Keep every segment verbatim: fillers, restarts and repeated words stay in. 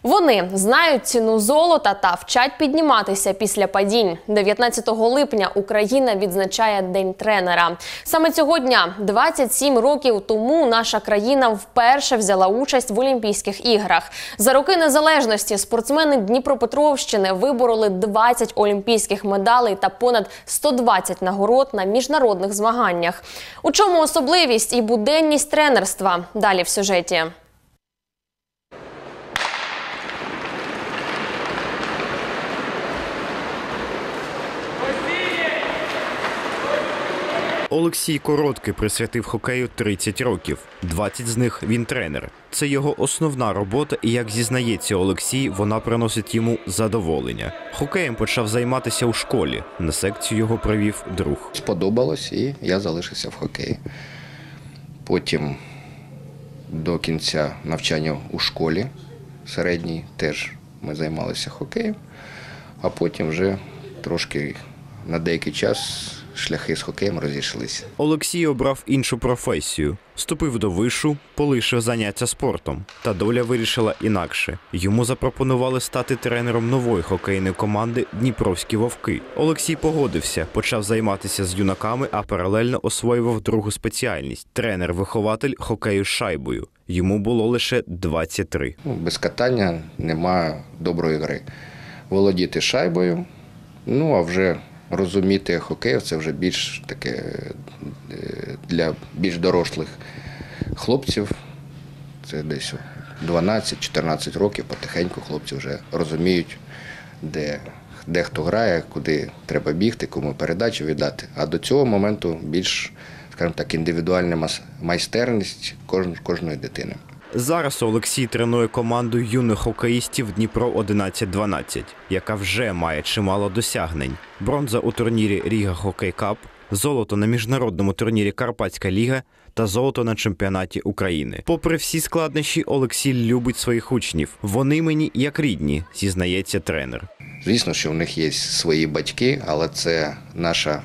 Вони знають ціну золота та вчать підніматися після падінь. дев'ятнадцятого липня Україна відзначає День тренера. Саме цього дня, двадцять сім років тому, наша країна вперше взяла участь в Олімпійських іграх. За роки незалежності спортсмени Дніпропетровщини вибороли двадцять олімпійських медалей та понад сто двадцять нагород на міжнародних змаганнях. У чому особливість і буденність тренерства? Далі в сюжеті. Олексій Короткий присвятив хокею тридцять років. двадцять з них він тренер. Це його основна робота і, як зізнається Олексій, вона приносить йому задоволення. Хокеєм почав займатися у школі. На секцію його привів друг. Сподобалось і я залишився в хокеї. Потім до кінця навчання у школі середній теж ми займалися хокеєм, а потім вже трошки на деякий час шляхи з хокеєм розійшлися. Олексій обрав іншу професію. Вступив до вишу, полишив заняття спортом. Та доля вирішила інакше. Йому запропонували стати тренером нової хокейної команди «Дніпровські вовки». Олексій погодився, почав займатися з юнаками, а паралельно освоював другу спеціальність – тренер-вихователь хокею з шайбою. Йому було лише двадцять три. Без катання немає доброї гри. Володіти шайбою, ну а вже розуміти хокей – це вже більш таке для більш дорослих хлопців. Це десь дванадцять-чотирнадцять років, потихеньку хлопці вже розуміють, де, де хто грає, куди треба бігти, кому передачу віддати. А до цього моменту більш, скажімо так, індивідуальна майстерність кожної дитини. Зараз Олексій тренує команду юних хокеїстів Дніпро одинадцять дванадцять, яка вже має чимало досягнень. Бронза у турнірі Ріга Хокей Кап, золото на міжнародному турнірі Карпатська Ліга та золото на чемпіонаті України. Попри всі складнощі, Олексій любить своїх учнів. Вони мені як рідні, зізнається тренер. Звісно, що в них є свої батьки, але це наша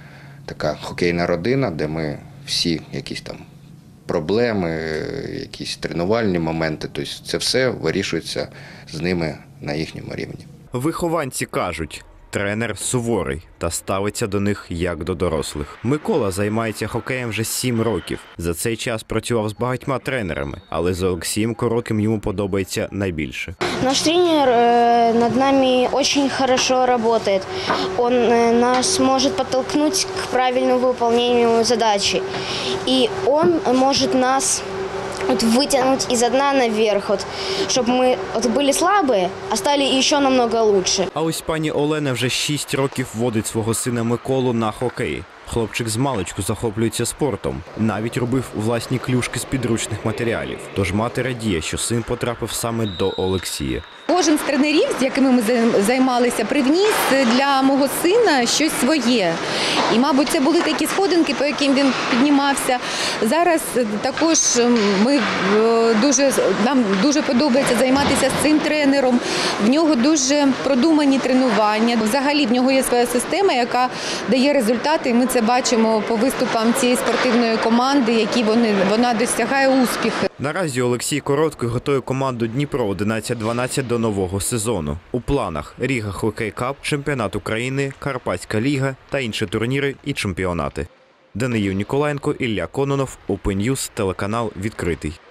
така хокейна родина, де ми всі якісь там проблеми, якісь тренувальні моменти, тобто це все вирішується з ними на їхньому рівні. Вихованці кажуть, тренер суворий та ставиться до них як до дорослих. Микола займається хокеєм вже сім років. За цей час працював з багатьма тренерами, але з Олексієм Коротким йому подобається найбільше. Наш тренер над нами очень хорошо работает. Он нас может подтолкнуть к правильному выполнению задачи. И он может нас вот вытянуть из дна наверх, вот, чтобы мы вот были слабые, а стали еще намного лучше. А ось пані Олена вже шість років водить свого сина Миколу на хокей. Хлопчик змалечку захоплюється спортом. Навіть робив власні клюшки з підручних матеріалів. Тож мати радіє, що син потрапив саме до Олексія. Кожен з тренерів, з якими ми займалися, привніс для мого сина щось своє. І, мабуть, це були такі сходинки, по яким він піднімався. Зараз також ми дуже, нам дуже подобається займатися з цим тренером. В нього дуже продумані тренування. Взагалі в нього є своя система, яка дає результати. І ми це бачимо по виступам цієї спортивної команди, які вони, вона досягає успіху. Наразі Олексій Короткий готує команду Дніпро одинадцять дванадцять до нового сезону. У планах Ріга Хокей Кап, чемпіонат України, Карпатська Ліга та інші турніри і чемпіонати. Даниїл Ніколаєнко, Ілля Кононов, Open News, телеканал «Відкритий».